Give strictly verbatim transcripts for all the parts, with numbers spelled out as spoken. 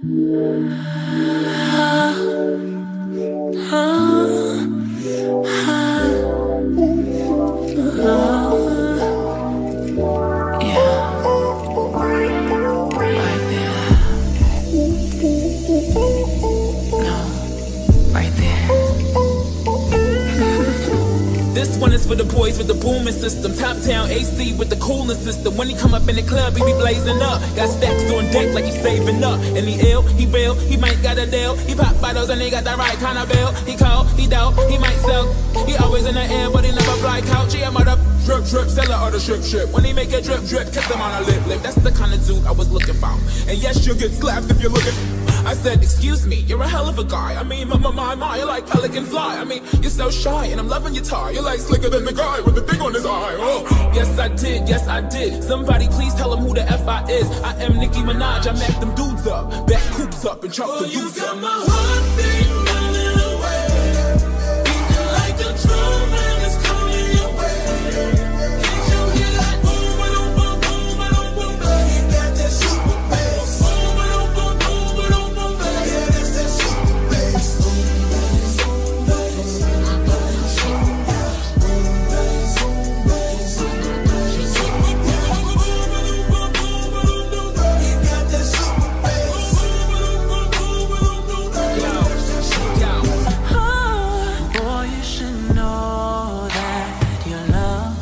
This one is for the boys with the booming system. Top down A C with the cooling system. When he come up in the club, he be blazing up. Got stacks on deck like he's saving up. And he ill, he real, he might got a deal. He pop bottles and he got the right kind of bill. He cold, he dope, he might sell. He always in the air, but he never fly couch. He a mother drip drip, seller or the ship ship. When he make a drip drip, kiss him on a lip lip. That's the kind of dude I was looking for. And yes, you'll get slapped if you're looking. I said, excuse me, you're a hell of a guy. I mean, my, my, my, my, you're like pelican fly. I mean, you're so shy, and I'm loving your tie. You're like slicker than the guy with the thing on his eye. Oh, yes I did, yes I did. Somebody please tell him who the F I is. I am Nicki Minaj, I mack them dudes up, back coops up, and chop oh, the dudes up. You got my heart beating running away, beating like a drum and it's coming your way. Can't you hear that boom, boom, boom, boom, boom, boom, boom? You got that super bass.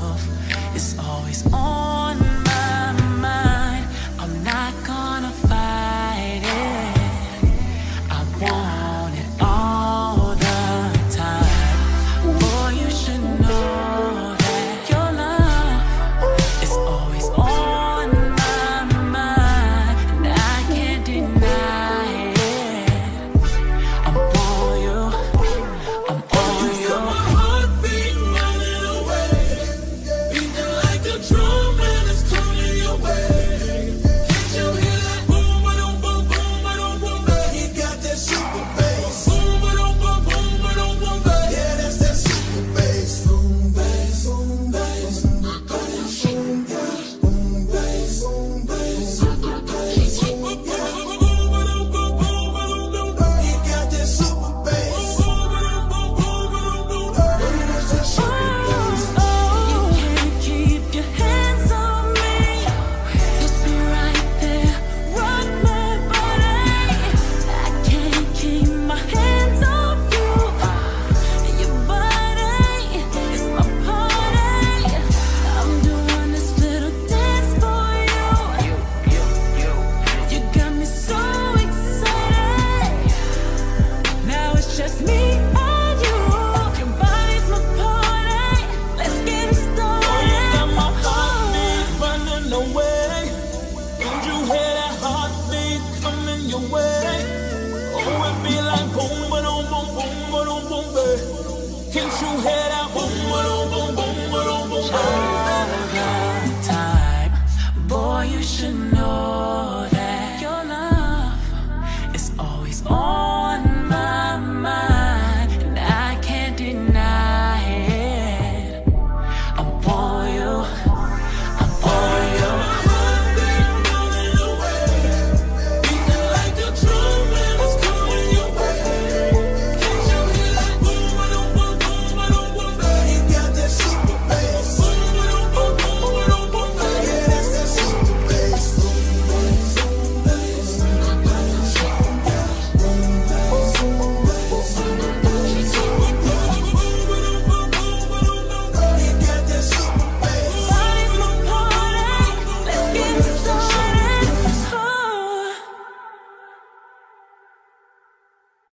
On my mind, I'm not gonna fight.